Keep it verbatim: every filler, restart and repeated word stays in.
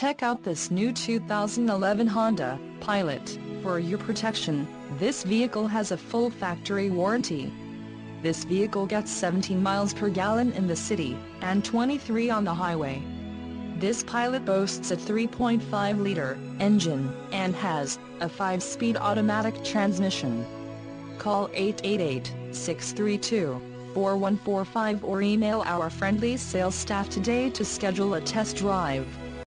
Check out this new two thousand eleven Honda Pilot. For your protection, this vehicle has a full factory warranty. This vehicle gets seventeen miles per gallon in the city, and twenty-three on the highway. This Pilot boasts a three point five liter engine, and has a five speed automatic transmission. Call eight eight eight, six three two, four one four five or email our friendly sales staff today to schedule a test drive.